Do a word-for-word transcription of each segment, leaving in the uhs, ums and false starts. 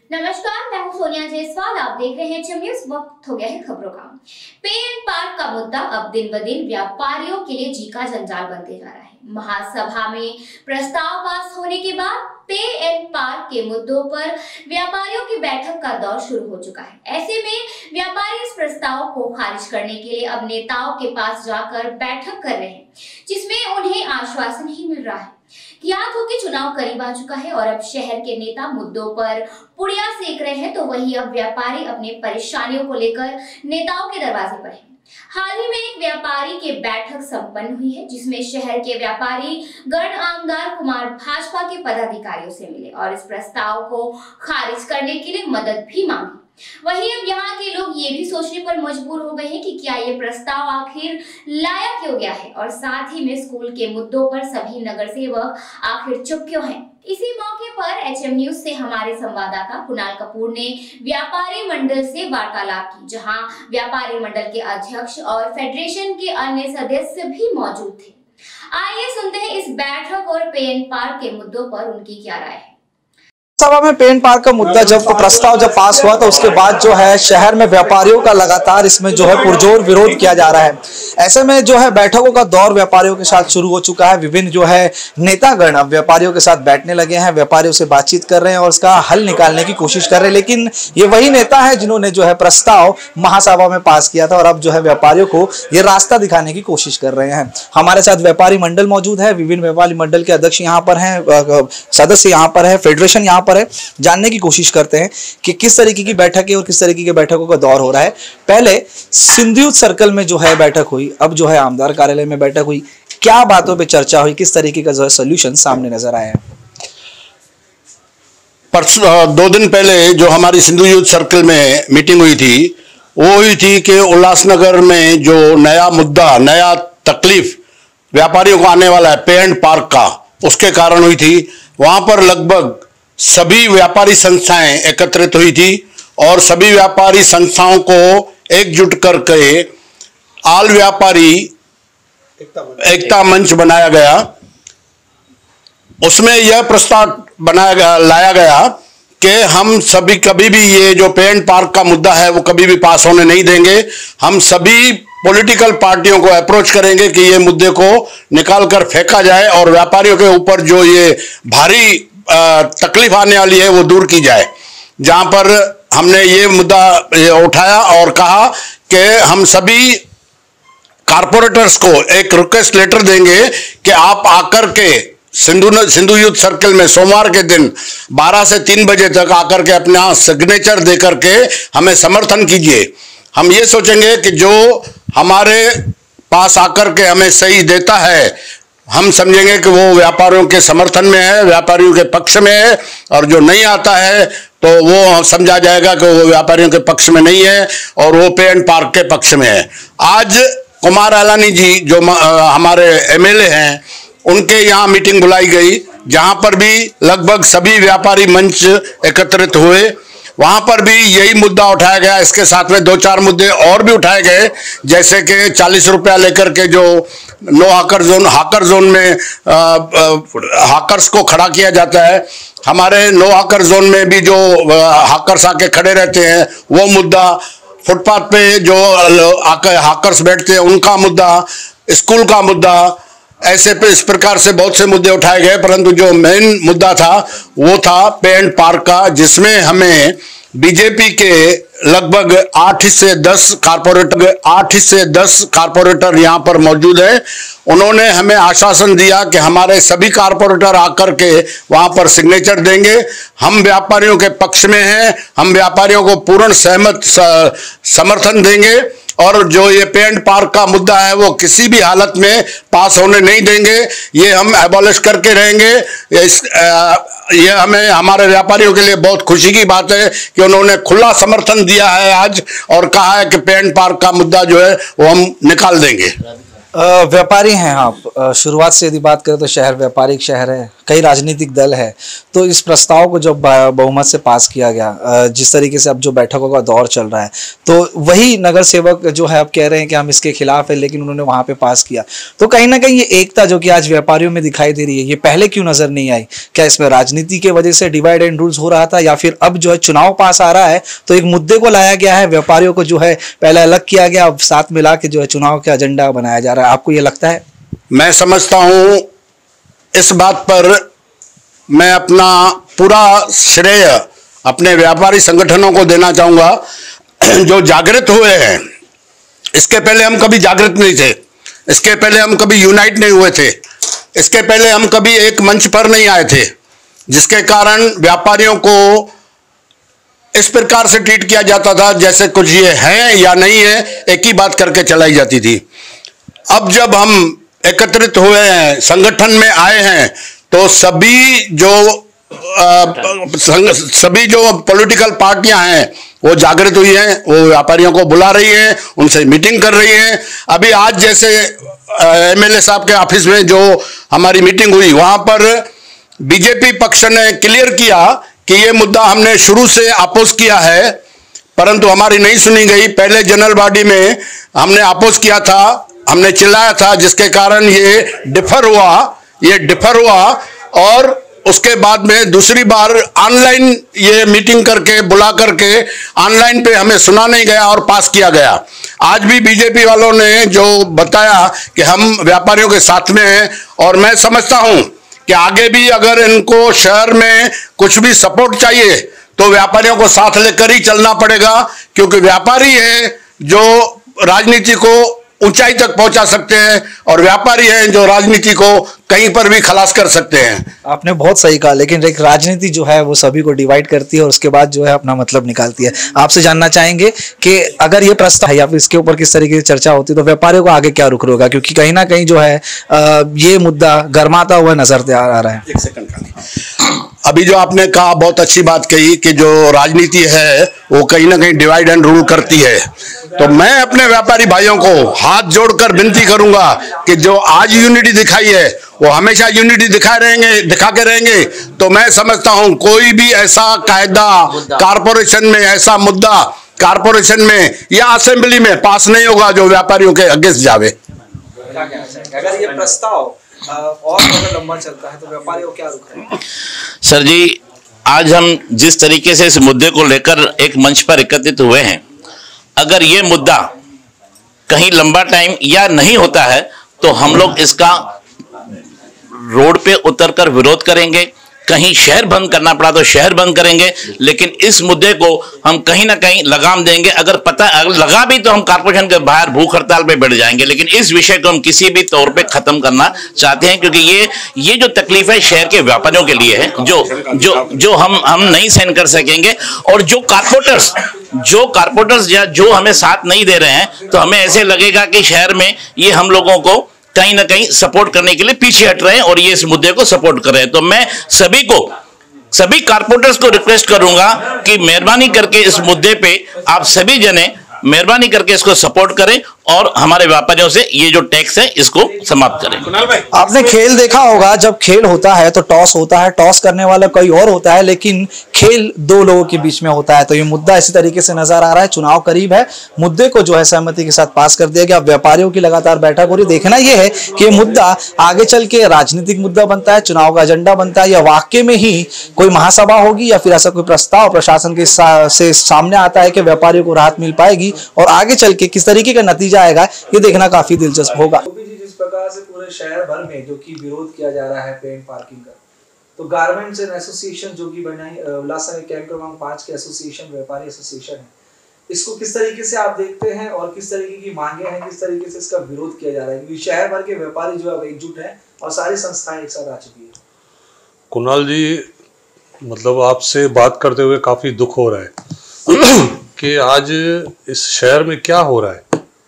नमस्कार, मैं हूं सोनिया जायसवाल। आप देख रहे हैं एच एम न्यूज़। वक्त हो गया है खबरों का। पे एंड पार्क का मुद्दा अब दिन ब दिन व्यापारियों के लिए जी का जंजाल बनते जा रहा है। महासभा में प्रस्ताव पास होने के बाद पे एंड पार्क के मुद्दों पर व्यापारियों की बैठक का दौर शुरू हो चुका है। ऐसे में व्यापारी इस प्रस्ताव को खारिज करने के लिए अब नेताओं के पास जाकर बैठक कर रहे हैं, जिसमें उन्हें आश्वासन ही मिल रहा है। याद हो कि चुनाव करीब आ चुका है और अब शहर के नेता मुद्दों पर पुड़िया सेक रहे हैं, तो वही अब व्यापारी अपने परेशानियों को लेकर नेताओं के दरवाजे पर हैं। हाल ही में एक व्यापारी की बैठक संपन्न हुई है, जिसमें शहर के व्यापारी गण आमदार कुमार भाजपा के पदाधिकारियों से मिले और इस प्रस्ताव को खारिज करने के लिए मदद भी मांगी। वहीं अब यहाँ के लोग ये भी सोचने पर मजबूर हो गए हैं कि क्या ये प्रस्ताव आखिर लाया क्यों गया है और साथ ही में स्कूल के मुद्दों पर सभी नगर सेवक आखिर चुप क्यों हैं। इसी मौके पर एच एम न्यूज़ से हमारे संवाददाता कुणाल कपूर ने व्यापारी मंडल से वार्तालाप की, जहां व्यापारी मंडल के अध्यक्ष और फेडरेशन के अन्य सदस्य भी मौजूद थे। आइए सुनते हैं इस बैठक और पे एंड पार्क के मुद्दों पर उनकी क्या राय है। सभा में पे एंड पार्क का मुद्दा जब प्रस्ताव जब पास हुआ तो उसके बाद जो है शहर में व्यापारियों का लगातार इसमें जो है पुरजोर विरोध किया जा रहा है। ऐसे में जो है बैठकों का दौर व्यापारियों के साथ शुरू हो चुका है। विभिन्न जो है नेतागण अब व्यापारियों के साथ बैठने लगे हैं, व्यापारियों से बातचीत कर रहे हैं और उसका हल निकालने की कोशिश कर रहे हैं। लेकिन ये वही नेता है जिन्होंने जो है प्रस्ताव महासभा में पास किया था और अब जो है व्यापारियों को ये रास्ता दिखाने की कोशिश कर रहे हैं। हमारे साथ व्यापारी मंडल मौजूद है, विभिन्न व्यापारी मंडल के अध्यक्ष यहाँ पर हैं, सदस्य यहाँ पर है, फेडरेशन यहाँ पर है। जानने की कोशिश करते हैं कि किस तरीके की बैठक है और किस तरीके की बैठकों का दौर हो रहा है। पहले सिंधु यूथ सर्कल में जो है बैठक हुई, अब जो है आमदार कार्यालय में बैठक हुई। क्या बातों पे चर्चा हुई, किस तरीके का जो है सोल्यूशन सामने नजर आया है? परसों दो दिन पहले जो हमारी सिंधु यूथ सर्कल में मीटिंग हुई थी, वो हुई थी कि उल्लासनगर में जो नया मुद्दा, नया तकलीफ व्यापारियों को आने वाला है पे एंड पार्क का, उसके कारण हुई थी। वहां पर लगभग सभी व्यापारी संस्थाएं एकत्रित हुई थी और सभी व्यापारी संस्थाओं को एकजुट करके आल व्यापारी एकता मंच बनाया गया। उसमें यह प्रस्ताव बनाया गया, लाया गया कि हम सभी कभी भी ये जो पे एंड पार्क का मुद्दा है वो कभी भी पास होने नहीं देंगे। हम सभी पॉलिटिकल पार्टियों को अप्रोच करेंगे कि ये मुद्दे को निकाल कर फेंका जाए और व्यापारियों के ऊपर जो ये भारी तकलीफ आने वाली है वो दूर की जाए। जहां पर हमने ये मुद्दा उठाया और कहा कि हम सभी कारपोरेटर्स को एक रिक्वेस्ट लेटर देंगे कि आप आकर के सिंधु सिंधु यूथ सर्कल में सोमवार के दिन बारह से तीन बजे तक आकर के अपना सिग्नेचर दे करके हमें समर्थन कीजिए। हम ये सोचेंगे कि जो हमारे पास आकर के हमें सही देता है, हम समझेंगे कि वो व्यापारियों के समर्थन में है, व्यापारियों के पक्ष में है, और जो नहीं आता है तो वो समझा जाएगा कि वो व्यापारियों के पक्ष में नहीं है और वो पे एंड पार्क के पक्ष में है। आज कुमार अलानी जी जो हमारे एम एल ए हैं, उनके यहाँ मीटिंग बुलाई गई, जहां पर भी लगभग सभी व्यापारी मंच एकत्रित हुए। वहां पर भी यही मुद्दा उठाया गया। इसके साथ में दो चार मुद्दे और भी उठाए गए, जैसे कि चालीस रुपया लेकर के जो no hawker zone hawker zone में आ, आ, हाकर्स को खड़ा किया जाता है, हमारे नो हाकर जोन में भी जो हाकर्स आके खड़े रहते हैं वो मुद्दा, फुटपाथ पे जो आकर हाकर्स बैठते हैं उनका मुद्दा, स्कूल का मुद्दा, ऐसे पे इस प्रकार से बहुत से मुद्दे उठाए गए। परंतु जो मेन मुद्दा था वो था पे एंड पार्क का, जिसमें हमें बीजेपी के लगभग आठ से दस कारपोरेटर आठ से दस कारपोरेटर यहाँ पर मौजूद है। उन्होंने हमें आश्वासन दिया कि हमारे सभी कारपोरेटर आकर के वहाँ पर सिग्नेचर देंगे। हम व्यापारियों के पक्ष में हैं, हम व्यापारियों को पूर्ण सहमत समर्थन देंगे और जो ये पे एंड पार्क का मुद्दा है वो किसी भी हालत में पास होने नहीं देंगे। ये हम एबॉलिश करके रहेंगे। इस आ, ये हमें हमारे व्यापारियों के लिए बहुत खुशी की बात है कि उन्होंने खुला समर्थन दिया है आज और कहा है कि पे एंड पार्क का मुद्दा जो है वो हम निकाल देंगे। अ, व्यापारी हैं आप। अ, शुरुआत से यदि बात करें तो शहर व्यापारिक शहर है, कई राजनीतिक दल है, तो इस प्रस्ताव को जब ब- बहुमत से पास किया गया, अ, जिस तरीके से अब जो बैठकों का दौर चल रहा है, तो वही नगर सेवक जो है अब कह रहे हैं कि हम इसके खिलाफ है, लेकिन उन्होंने वहां पे पास किया। तो कहीं ना कहीं ये एकता जो कि आज व्यापारियों में दिखाई दे रही है, ये पहले क्यों नजर नहीं आई? क्या इसमें राजनीति की वजह से डिवाइड एंड रूल्स हो रहा था, या फिर अब जो है चुनाव पास आ रहा है तो एक मुद्दे को लाया गया है, व्यापारियों को जो है पहले अलग किया गया, अब साथ मिला के जो है चुनाव का एजेंडा बनाया जा रहा है? आपको ये लगता है? मैं समझता हूं इस बात पर मैं अपना पूरा श्रेय अपने व्यापारी संगठनों को देना चाहूंगा जो जागृत हुए हैं। इसके पहले हम कभी जागृत नहीं थे, इसके पहले हम कभी यूनाइट नहीं हुए थे, इसके पहले हम कभी एक मंच पर नहीं आए थे, जिसके कारण व्यापारियों को इस प्रकार से ट्रीट किया जाता था जैसे कुछ ये है या नहीं है, एक ही बात करके चलाई जाती थी। अब जब हम एकत्रित हुए हैं, संगठन में आए हैं, तो सभी जो आ, सभी जो पॉलिटिकल पार्टियां हैं वो जागृत हुई हैं, वो व्यापारियों को बुला रही हैं, उनसे मीटिंग कर रही हैं। अभी आज जैसे एमएलए साहब के ऑफिस में जो हमारी मीटिंग हुई, वहां पर बीजेपी पक्ष ने क्लियर किया कि ये मुद्दा हमने शुरू से अपोज किया है, परंतु हमारी नहीं सुनी गई। पहले जनरल बॉडी में हमने अपोज किया था, हमने चिल्लाया था, जिसके कारण ये डिफर हुआ ये डिफर हुआ और उसके बाद में दूसरी बार ऑनलाइन ये मीटिंग करके बुला करके ऑनलाइन पे हमें सुना नहीं गया और पास किया गया। आज भी बीजेपी वालों ने जो बताया कि हम व्यापारियों के साथ में हैं, और मैं समझता हूं कि आगे भी अगर इनको शहर में कुछ भी सपोर्ट चाहिए तो व्यापारियों को साथ लेकर ही चलना पड़ेगा, क्योंकि व्यापारी है जो राजनीति को ऊंचाई तक पहुंचा सकते हैं और व्यापारी हैं जो राजनीति को कहीं पर भी खलास कर सकते हैं। आपने बहुत सही कहा, लेकिन एक राजनीति जो है वो सभी को डिवाइड करती है और उसके बाद जो है अपना मतलब निकालती है। आपसे जानना चाहेंगे कि अगर ये प्रस्ताव है या फिर इसके ऊपर किस तरीके की चर्चा होती है तो व्यापारियों को आगे क्या रुख होगा, क्योंकि कहीं ना कहीं जो है आ, ये मुद्दा गर्माता हुआ नजर आ रहा है। एक सेकंड खाली, अभी जो आपने कहा बहुत अच्छी बात कही कि जो राजनीति है वो कहीं ना कहीं डिवाइड एंड रूल करती है। तो मैं अपने व्यापारी भाइयों को हाथ जोड़कर विनती करूंगा कि जो आज यूनिटी दिखाई है वो हमेशा यूनिटी दिखा रहेंगे दिखा के रहेंगे। तो मैं समझता हूं कोई भी ऐसा कायदा कारपोरेशन में, ऐसा मुद्दा कारपोरेशन में या असेंबली में पास नहीं होगा जो व्यापारियों के अगेंस्ट जावे। अगर ये प्रस्ताव और अगर लंबा चलता है तो व्यापारियों को क्या रुख है? सर जी, आज हम जिस तरीके से इस मुद्दे को लेकर एक मंच पर एकत्रित हुए हैं, अगर ये मुद्दा कहीं लंबा टाइम या नहीं होता है तो हम लोग इसका रोड पे उतरकर विरोध करेंगे। कहीं शहर बंद करना पड़ा तो शहर बंद करेंगे, लेकिन इस मुद्दे को हम कहीं ना कहीं लगाम देंगे। अगर पता अगर लगा भी तो हम कारपोरेशन के बाहर भूख हड़ताल पे बैठ जाएंगे, लेकिन इस विषय को हम किसी भी तौर पे खत्म करना चाहते हैं, क्योंकि ये ये जो तकलीफ है शहर के व्यापारियों के लिए है, जो जो जो हम हम नहीं सहन कर सकेंगे। और जो कारपोरेटर्स जो कारपोरेटर्स या जो हमें साथ नहीं दे रहे हैं, तो हमें ऐसे लगेगा कि शहर में ये हम लोगों को कहीं ना कहीं सपोर्ट करने के लिए पीछे हट रहे हैं और ये इस मुद्दे को सपोर्ट कर रहे हैं। तो मैं सभी को सभी कारपोरेटर्स को रिक्वेस्ट करूंगा कि मेहरबानी करके इस मुद्दे पे आप सभी जने मेहरबानी करके इसको सपोर्ट करें और हमारे व्यापारियों से ये जो टैक्स है इसको समाप्त करें। आपने खेल देखा होगा, जब खेल होता है तो टॉस होता है, टॉस करने वाला कोई और होता है, लेकिन खेल दो लोगों के बीच में होता है। तो ये मुद्दा इसी तरीके से नजर आ रहा है। चुनाव करीब है, मुद्दे को जो है सहमति के साथ पास कर दिया गया। व्यापारियों की लगातार बैठक हो रही। देखना यह है कि ये मुद्दा आगे चल के राजनीतिक मुद्दा बनता है, चुनाव का एजेंडा बनता है, या वाकई में ही कोई महासभा होगी या फिर ऐसा कोई प्रस्ताव प्रशासन के से सामने आता है कि व्यापारियों को राहत मिल पाएगी और आगे चल के किस तरीके का नतीजा आएगा ये देखना काफी दिलचस्प होगा। जिस प्रकार से पूरे शहर भर में जो कि विरोध किया जा रहा है पेन पार्किंग का, तो गारमेंट्स एंड एसोसिएशन जो कि बनाई उल्लासनगर कैंप क्रमांक पांच के एसोसिएशन, व्यापारी एसोसिएशन है, इसको किस तरीके से आप देखते हैं और किस तरीके की मांगे हैं, किस तरीके से इसका विरोध किया जा रहा है? क्योंकि शहर भर के व्यापारी जो है एकजुट है और सारी संस्थाएं एक साथ आ चुकी है। कुणाल जी, मतलब आपसे बात करते हुए काफी दुख हो रहा है कि आज इस शहर में क्या हो रहा है।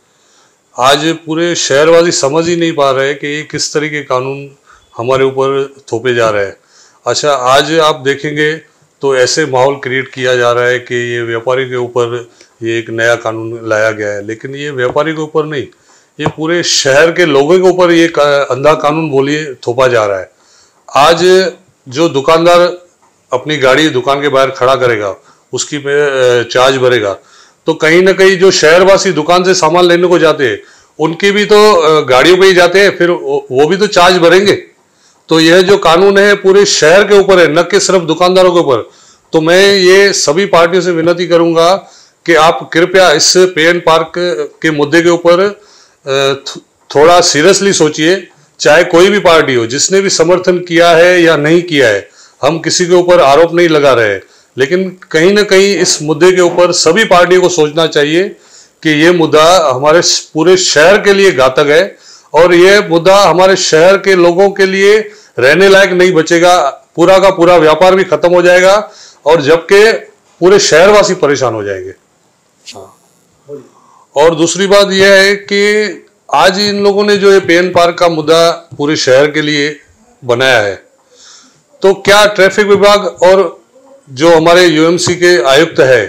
आज पूरे शहरवासी समझ ही नहीं पा रहे कि ये किस तरह के कानून हमारे ऊपर थोपे जा रहे हैं। अच्छा, आज आप देखेंगे तो ऐसे माहौल क्रिएट किया जा रहा है कि ये व्यापारी के ऊपर ये एक नया कानून लाया गया है, लेकिन ये व्यापारी के ऊपर नहीं, ये पूरे शहर के लोगों के ऊपर ये अंधा कानून बोलिए थोपा जा रहा है। आज जो दुकानदार अपनी गाड़ी दुकान के बाहर खड़ा करेगा, उसकी पे चार्ज भरेगा, तो कहीं ना कहीं जो शहरवासी दुकान से सामान लेने को जाते हैं उनकी भी तो गाड़ियों पे ही जाते हैं, फिर वो भी तो चार्ज भरेंगे। तो यह जो कानून है पूरे शहर के ऊपर है, न कि सिर्फ दुकानदारों के ऊपर। तो मैं ये सभी पार्टियों से विनती करूंगा कि आप कृपया इस पे एंड पार्क के मुद्दे के ऊपर थोड़ा सीरियसली सोचिए। चाहे कोई भी पार्टी हो, जिसने भी समर्थन किया है या नहीं किया है, हम किसी के ऊपर आरोप नहीं लगा रहे, लेकिन कहीं ना कहीं इस मुद्दे के ऊपर सभी पार्टियों को सोचना चाहिए कि ये मुद्दा हमारे पूरे शहर के लिए घातक है और ये मुद्दा हमारे शहर के लोगों के लिए रहने लायक नहीं बचेगा। पूरा का पूरा व्यापार भी खत्म हो जाएगा और जबकि पूरे शहरवासी परेशान हो जाएंगे। और दूसरी बात यह है कि आज इन लोगों ने जो ये पे एंड पार्क का मुद्दा पूरे शहर के लिए बनाया है, तो क्या ट्रैफिक विभाग और जो हमारे यूएमसी के आयुक्त है,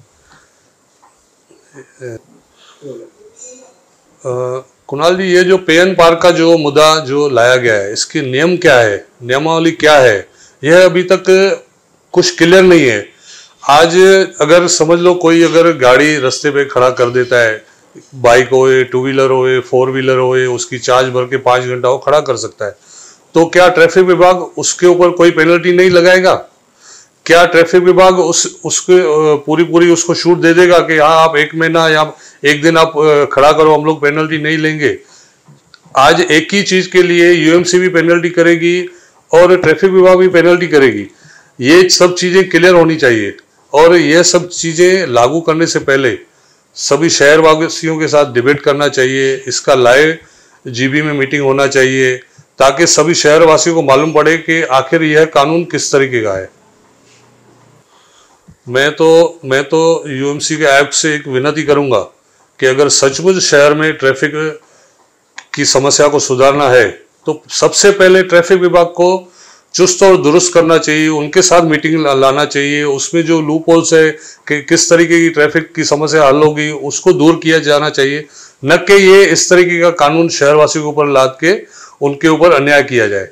कुणाल जी, ये जो पे एंड पार्क का जो मुद्दा जो लाया गया है, इसके नियम क्या है, नियमावली क्या है, यह अभी तक कुछ क्लियर नहीं है। आज अगर समझ लो कोई अगर गाड़ी रास्ते पे खड़ा कर देता है, बाइक होए, टू व्हीलर होए, फोर व्हीलर होए, उसकी चार्ज भर के पाँच घंटा वो खड़ा कर सकता है, तो क्या ट्रैफिक विभाग उसके ऊपर कोई पेनल्टी नहीं लगाएगा? क्या ट्रैफिक विभाग उस उसके पूरी पूरी उसको छूट दे देगा कि हाँ आप एक महीना या एक दिन आप खड़ा करो, हम लोग पेनल्टी नहीं लेंगे? आज एक ही चीज के लिए यूएमसी भी पेनल्टी करेगी और ट्रैफिक विभाग भी पेनल्टी करेगी। ये सब चीजें क्लियर होनी चाहिए और ये सब चीजें लागू करने से पहले सभी शहरवासियों के साथ डिबेट करना चाहिए। इसका लाइव जीबी में मीटिंग होना चाहिए ताकि सभी शहरवासियों को मालूम पड़े कि आखिर यह कानून किस तरीके का है। मैं तो मैं तो यूएमसी के आयुक्त से एक विनती करूंगा कि अगर सचमुच शहर में ट्रैफिक की समस्या को सुधारना है तो सबसे पहले ट्रैफिक विभाग को चुस्त और दुरुस्त करना चाहिए, उनके साथ मीटिंग लाना चाहिए। उसमें जो लूप होल्स है कि किस तरीके की ट्रैफिक की समस्या हल होगी उसको दूर किया जाना चाहिए, न कि ये इस तरीके का कानून शहरवासियों के ऊपर लाद के उनके ऊपर अन्याय किया जाए।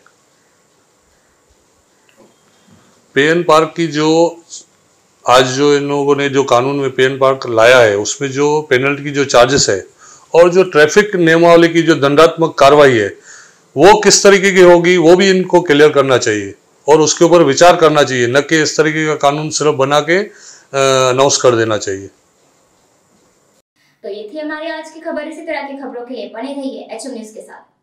पे एंड पार्क की जो आज जो इन लोगों ने जो कानून में पे एंड पार्क लाया है उसमें जो पेनल्टी की जो चार्जेस है और जो ट्रैफिक नियमावली की जो दंडात्मक कार्रवाई है वो किस तरीके की होगी वो भी इनको क्लियर करना चाहिए और उसके ऊपर विचार करना चाहिए, न कि इस तरीके का कानून सिर्फ बना के अनाउंस कर देना चाहिए। तो ये थी हमारी आज की खबर। इसी तरह की खबरों के लिए बने रहिए एच एम न्यूज़ के साथ।